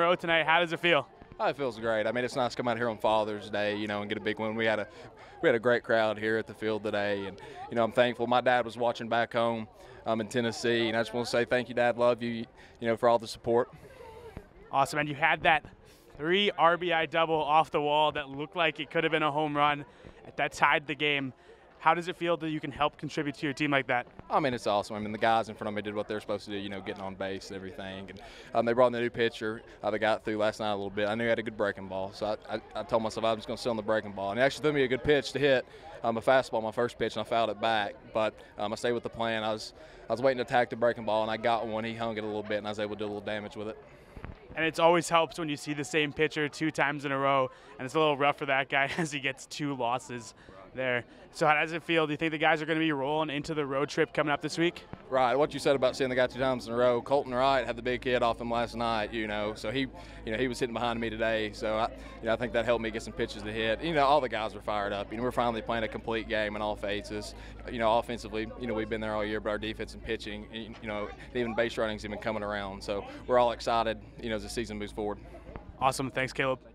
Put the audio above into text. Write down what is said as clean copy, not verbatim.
row tonight. How does it feel? Oh, it feels great. I mean, it's nice to come out here on Father's Day, you know, and get a big win. We had a great crowd here at the field today, and you know, I'm thankful. My dad was watching back home in Tennessee, and I just want to say thank you, Dad. Love you, you know, for all the support. Awesome, and you had that 3 RBI double off the wall that looked like it could have been a home run that tied the game. How does it feel that you can help contribute to your team like that? I mean, it's awesome. I mean, the guys in front of me did what they're supposed to do, you know, getting on base and everything. And they brought in the new pitcher that got through last night a little bit. I knew he had a good breaking ball, so I told myself I was going to sit on the breaking ball. And he actually threw me a good pitch to hit a fastball, my first pitch, and I fouled it back. But I stayed with the plan. I was waiting to attack the breaking ball, and I got one. He hung it a little bit, and I was able to do a little damage with it. And it always helps when you see the same pitcher 2 times in a row, and it's a little rough for that guy as he gets 2 losses there. So how does it feel? Do you think the guys are going to be rolling into the road trip coming up this week? Right. What you said about seeing the guy 2 times in a row, Colton Wright had the big hit off him last night, you know, so he was hitting behind me today. So I think that helped me get some pitches to hit. You know, all the guys were fired up. You know, we're finally playing a complete game in all phases. You know, offensively, you know, we've been there all year, but our defense and pitching, you know, even base running's even coming around. So we're all excited, you know, as the season moves forward. Awesome. Thanks, Caleb.